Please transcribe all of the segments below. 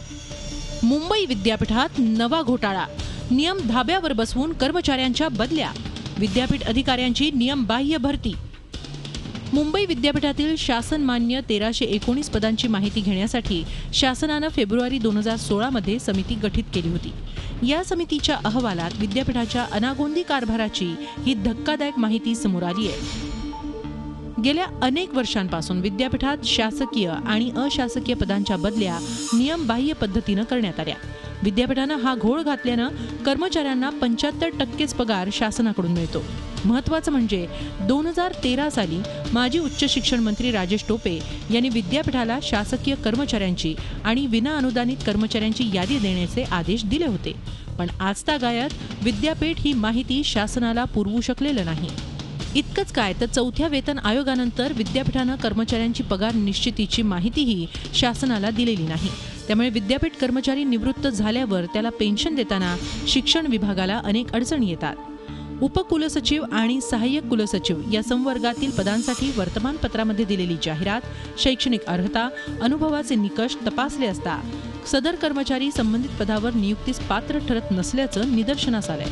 मुंबई विद्यापीठात नवा घोटाळा, नियम धाब्यावर बसवून कर्मचाऱ्यांच्या बदल्या, विद्यापीठ अधिकाऱ्यांची नियमबाह्य भरती। मुंबई विद्यापीठातील शासनमान्य 1319 पदांची माहिती घेण्यासाठी शासनानं फेब्रुवारी 2016 मध्ये समिती गठीत केली होती। या समितीच्या अहवालात विद्यापीठाच्या अनागोंदी कारभाराची ही धक्कादायक माहिती समोर आली आहे। गेल्या अनेक वर्षांपासून विद्यापीठात शासकीय आणि अशासकीय पदांच्या बदल्या नियमबाह्य पद्धतीनं करण्यात आल्या। विद्यापीठानं हा घोळ घातल्यानं कर्मचाऱ्यांना 75% पगार शासनाकडून मिळतो। महत्त्वाचं म्हणजे 2013 साली माजी उच्च शिक्षण मंत्री राजेश टोपे यांनी विद्यापीठाला शासकीय कर्मचाऱ्यांची आणि विनाअनुदानित कर्मचाऱ्यांची यादी देण्याचे आदेश दिले होते। पण आजतागायत विद्यापीठ ही माहिती शासनाला पुरवू शकलेलं नाही। इतकंच काय तर चौथ्या वेतन आयोगानंतर विद्यापीठानं कर्मचाऱ्यांची पगार निश्चितीची माहितीही शासनाला दिलेली नाही। त्यामुळे विद्यापीठ कर्मचारी निवृत्त झाल्यावर त्याला पेन्शन देताना शिक्षण विभागाला अनेक अडचणी येतात। उपकुलसचिव आणि सहाय्यक कुलसचिव या संवर्गातील पदांसाठी वर्तमानपत्रामध्ये दिलेली जाहिरात, शैक्षणिक अर्हता, अनुभवाचे निकष तपासले असता सदर कर्मचारी संबंधित पदावर नियुक्तीस पात्र ठरत नसल्याचं निदर्शनास आलंय।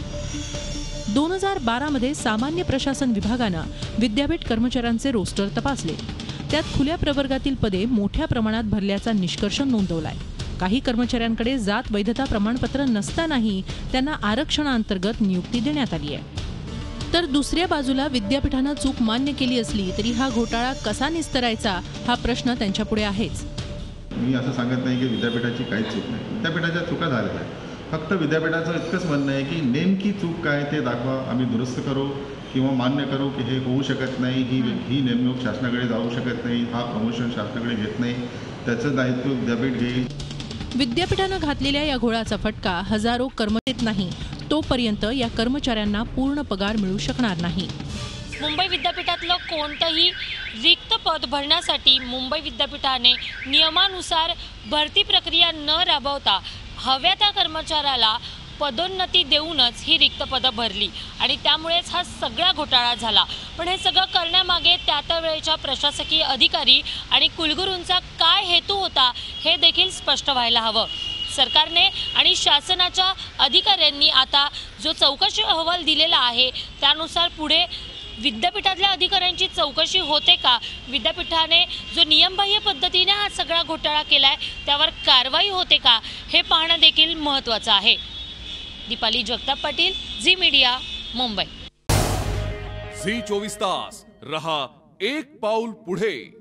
2012 मध्ये सामान्य प्रशासन विभागानं विद्यापीठ कर्मचाऱ्यांचे रोस्टर तपासले। त्यात खुल्या प्रवर्गातील पदे मोठ्या प्रमाणात भरल्याचा निष्कर्ष नोंदवलाय। काही कर्मचाऱ्यांकडे जात वैधता प्रमाणपत्र नसतानाही त्यांना आरक्षणाअंतर्गत नियुक्ती देण्यात आली आहे। तर दुसऱ्या बाजूला विद्यापीठानं चूक मान्य केली असली तरी हा घोटाळा कसा निस्तरायचा हा प्रश्न त्यांच्यापुढे आहेच। मी असं सांगत नाही की विद्यापीठाची काहीच चूक नाही, विद्यापीठाच्या चुका झाल्या आहेत। फक्त विद्यापीठाचं इतकंच म्हणणं आहे की नेमकी चूक काय ते दाखवा, आम्ही दुरुस्त करू किंवा मान्य करू की हे होऊ शकत नाही, ही नेमणूक शासनाकडे जाऊ शकत नाही, हा प्रमोशन शासनाकडे घेत नाही, त्याचं दायित्व विद्यापीठ घेईल। विद्यापीठानं घातलेल्या या घोळाचा फटका हजारो कर्मचारी नाही तोपर्यंत या कर्मचाऱ्यांना पूर्ण पगार मिळू शकणार नाही। मुंबई विद्यापीठातलं कोणतंही रिक्त पद भरण्यासाठी मुंबई विद्यापीठाने नियमानुसार भरती प्रक्रिया न राबवता हव्या त्या कर्मचाऱ्याला पदोन्नती देऊनच ही रिक्त पदं भरली आणि त्यामुळेच हा सगळा घोटाळा झाला। पण हे सगळं करण्यामागे त्या वेळेच्या प्रशासकीय अधिकारी आणि कुलगुरूंचा काय हेतू होता हे देखील स्पष्ट व्हायला हवं। सरकारने आणि शासनाच्या अधिकाऱ्यांनी आता जो चौकशी अहवाल दिलेला आहे त्यानुसार पुढे विद्यापीठातल्या अधिकाऱ्यांची चौकशी होते का, विद्यापीठाने जो नियमबाह्य पद्धतीने हा सगळा घोटाळा केलाय त्यावर कारवाई होते का हे पाहणं देखील महत्त्वाचं आहे। Deepali Jagtap Patil, Zee media, Mumbai. Zee 24 तास रहा एक पाऊल पुढे।